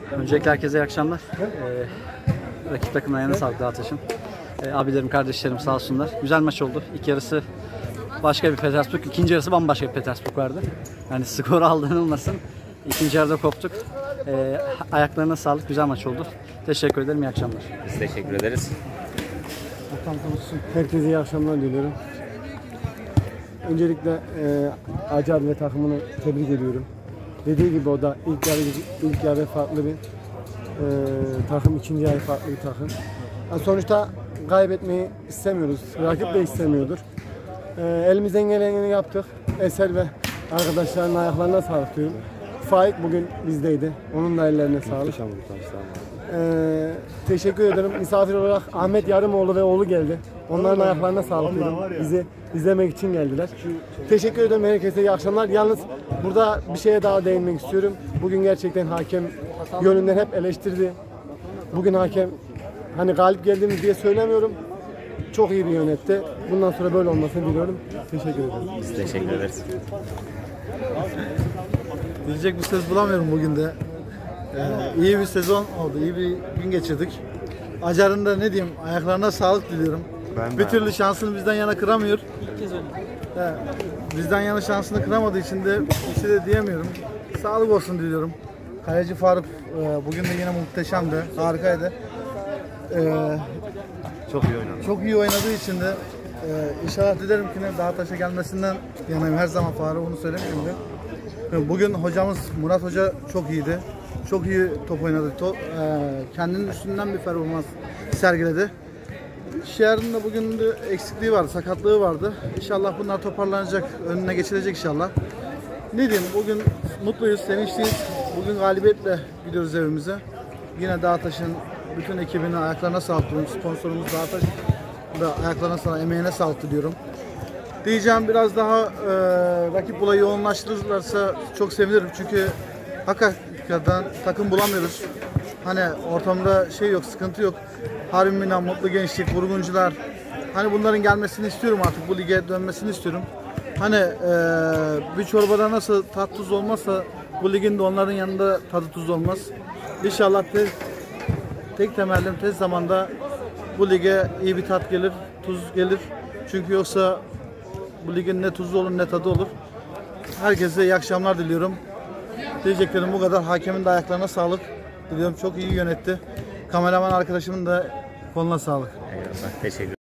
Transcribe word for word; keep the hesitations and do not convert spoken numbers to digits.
Öncelikle herkese iyi akşamlar. Ee, rakip takımın ayağına sağlık Dağtaş'ın. Ee, abilerim, kardeşlerim sağ olsunlar. Güzel maç oldu. İlk yarısı başka bir Petersburg, ikinci yarısı bambaşka bir Petersburg vardı. Yani skor aldanılmasın. İkinci yarıda koptuk. Ee, ayaklarına sağlık. Güzel maç oldu. Teşekkür ederim. İyi akşamlar. Biz teşekkür ederiz. Herkese iyi akşamlar diliyorum. Öncelikle e, Acar ve takımını tebrik ediyorum. Dediği gibi o da ilk yarı ilk yarı farklı bir e, takım, ikinci yarı farklı bir takım. Yani sonuçta kaybetmeyi istemiyoruz. Rakip de istemiyordur. E, elimizden geleni yaptık. Eser ve arkadaşların ayaklarına sağlık diyorum. Faik bugün bizdeydi. Onun da ellerine sağlık. Ee, teşekkür ederim. Misafir olarak Ahmet Yarımoğlu ve oğlu geldi. Onların ayaklarına sağlık diyorum. Bizi izlemek için geldiler. Teşekkür ederim herkese. İyi akşamlar. Yalnız burada bir şeye daha değinmek istiyorum. Bugün gerçekten hakem yönünden hep eleştirdi. Bugün hakem hani galip geldiğimiz diye söylemiyorum. Çok iyi bir yönetti. Bundan sonra böyle olmasını diliyorum. Teşekkür ederim. Biz teşekkür ederiz. Diyecek bir söz bulamıyorum bugün de. Ee, iyi bir sezon oldu, iyi bir gün geçirdik. Acar'ın da ne diyeyim, ayaklarına sağlık diliyorum. Ben bir türlü şansını bizden yana kıramıyor. Ee, bizden yana şansını kıramadığı için de bir şey de diyemiyorum. Sağlık olsun diliyorum. Kaleci Faruk e, bugün de yine muhteşemdi, harikaydı. Ee, Çok iyi oynadı. Çok iyi oynadığı için de e, inşallah dilerim ki ne Dağtaş'a gelmesinden yanayım. Her zaman Faruk onu söylemeyeyim de. Bugün hocamız Murat Hoca çok iyiydi. Çok iyi top oynadı. Top, e, kendinin üstünden bir performans sergiledi. Şiar'ın da bugün de eksikliği vardı, sakatlığı vardı. İnşallah bunlar toparlanacak, önüne geçilecek inşallah. Ne diyeyim, bugün mutluyuz, sevinçliyiz. Bugün galibiyetle gidiyoruz evimize. Yine Dağtaş'ın bütün ekibine ayaklarına sağlık diyorum. Sponsorumuz Dağtaş da ayaklarına sağlık, emeğine sağlık diliyorum. Diyeceğim biraz daha e, rakip olayı yoğunlaştırırlarsa çok sevinirim. Çünkü hakikaten takım bulamıyoruz. Hani ortamda şey yok, sıkıntı yok. Harbiden mutlu gençlik, vurguncular. Hani bunların gelmesini istiyorum artık. Bu lige dönmesini istiyorum. Hani e, bir çorbada nasıl tat tuz olmazsa bu ligin de onların yanında tadı tuz olmaz. İnşallah te, tek temellim tez zamanda bu lige iyi bir tat gelir, tuz gelir. Çünkü yoksa bu ligin ne tuzu olur ne tadı olur. Herkese iyi akşamlar diliyorum. Diyeceklerim bu kadar. Hakemin de ayaklarına sağlık diliyorum. Çok iyi yönetti. Kameraman arkadaşımın da koluna sağlık. Eyvallah. Teşekkür